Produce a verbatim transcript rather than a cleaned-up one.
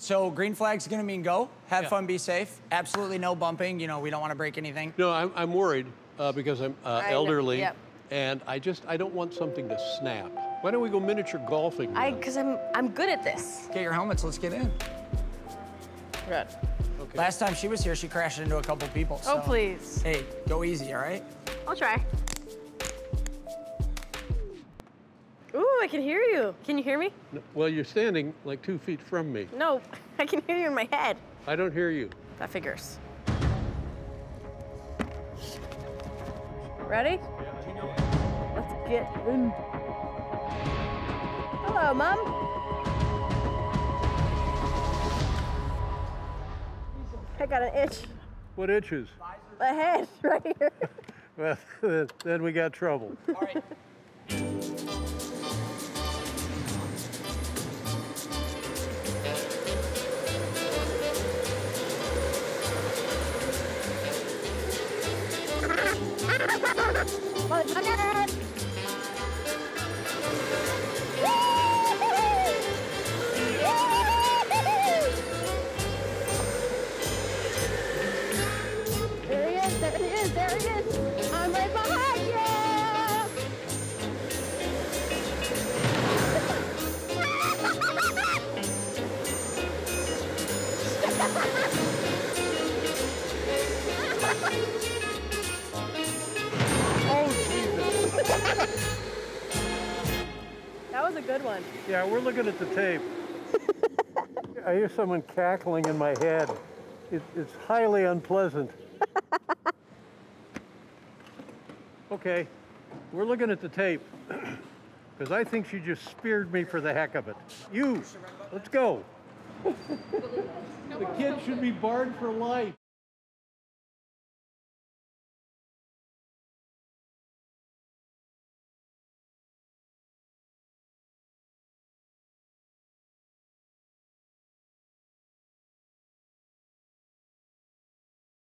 So green flag's gonna mean go. Have Yeah. fun, be safe. Absolutely no bumping. You know, we don't want to break anything. No, I'm, I'm worried uh, because I'm uh, I know, elderly, yep. and I just, I don't want something to snap. Why don't we go miniature golfing I, then? cause I'm, I'm good at this. Get your helmets, let's get in. Good. Okay. Last time she was here, she crashed into a couple people. Oh, so- please. Hey, go easy, all right? I'll try. Ooh, I can hear you. Can you hear me? No, well, you're standing like two feet from me. No, I can hear you in my head. I don't hear you. That figures. Ready? Let's get in. Hello, Mom. I got an itch. What itches? My head, right here. Well, then we got trouble. All right. There he is, there he is, there he is. I'm right behind you. Oh, Jesus. That was a good one. Yeah, we're looking at the tape. I hear someone cackling in my head. It, it's highly unpleasant. Okay, we're looking at the tape, because I think she just speared me for the heck of it. You, let's go. The kid should be barred for life.